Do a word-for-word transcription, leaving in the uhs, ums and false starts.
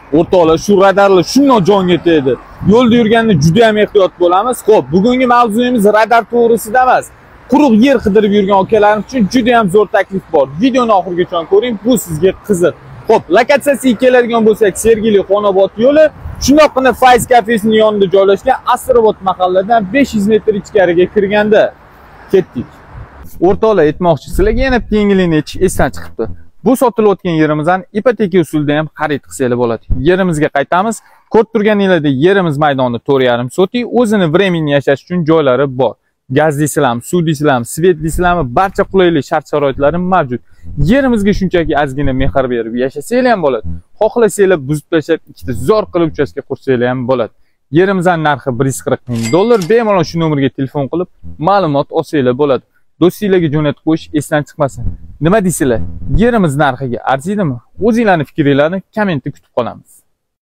O'rtoqlar, shu radarlar shundoq jonga tegdi. Yo'lda yurganda juda ham ehtiyot bo'lamiz. Xo'p, bugungi mavzuyimiz radar to'g'risida emas. Quruq yer qidirib yurgan akalarim uchun juda ham zo'r taklif bor. Videoni oxirigacha ko'ring, bu sizga qiziq. Xo'p, lokatsiyasiga keladigan bo'lsak, Sergeli Xonobod yo'li, shundoqqina Fayz kafesining yonida joylashgan Asirobod mahalladan besh yuz metr ichkariga kirganda ketdik. O'rtoqlar, aytmoqchi, sizlarga yana bitta yangilikni aytish esdan chiqibdi. Bu sotilayotgan yerimizdan ipoteka usulida ham xarid qilsangiz bo'ladi. Yerimizga qaytamiz. Ko'rib turganingizda yerimiz maydoni to'rt yarim sotik, o'zini временно yashash uchun joylari bor. Gaz deysizlarmi, suv deysizlarmi, svet deysizlarmi, barcha qulaylik shart-sharoitlari mavjud. Yerimizga shunchaki ozgina mehr berib yashasanglar ham bo'ladi. Xohlasanglar buzib tashlab ikkita zo'r qilib uchastka qursanglar ham bo'ladi. Yerimizning narxi bir yuz qirq ming dollar. Bemalol shu nomerga telefon qilib ma'lumot olsanglar bo'ladi. Do'stinglarga jo'natib qo'yish esdan chiqmasin. Nima deysizlar? Yerimiz narxiga arziydimi? O'zingizlarning fikringizni kommentda kutib qolamiz.